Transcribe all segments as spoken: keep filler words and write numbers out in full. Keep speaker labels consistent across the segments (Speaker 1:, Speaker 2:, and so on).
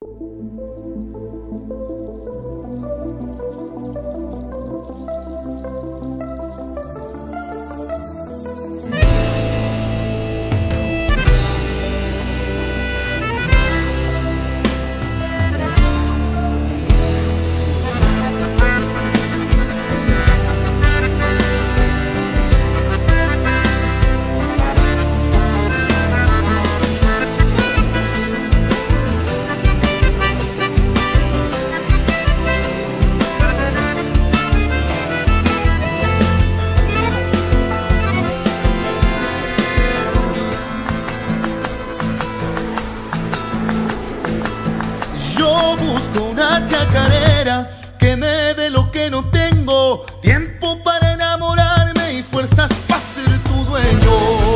Speaker 1: Yo busco una chacarera que me dé lo que no tengo, tiempo para enamorarme y fuerzas para ser tu dueño.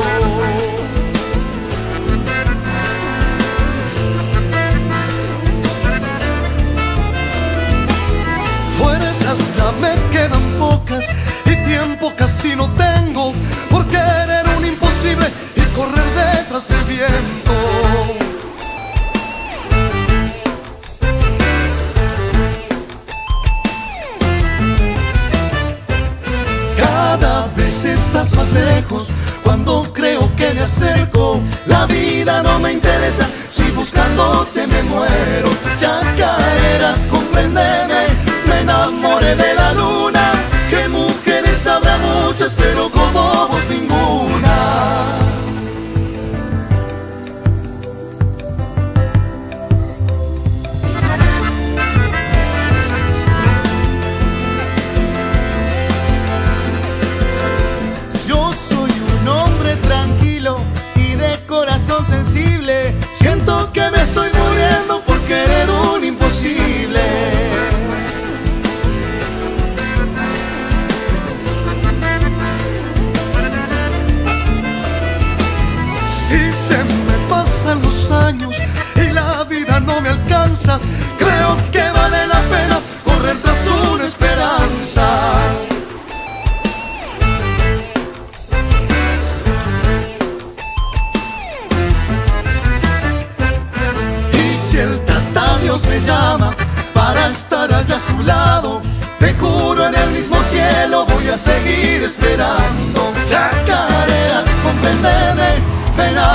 Speaker 1: Fuerzas ya me quedan pocas y tiempo casi no tengo por querer un imposible y correr detrás del viento. Cada vez estás más lejos cuando creo que me acerco. La vida no me interesa, si buscándote me muero. Chacarera, compréndeme, me enamoré de la luna. Que mujeres habrá muchas, pero como vos ninguna. Tranquilo y de corazón sensible, siento que me estoy muriendo por querer un imposible. Si se me pasan los años y la vida no me alcanza, creo que vale la pena correr tras una esperanza. Si el tata Dios me llama para estar allá a su lado, te juro en el mismo cielo voy a seguir esperando. Chacarera, compréndeme, ven a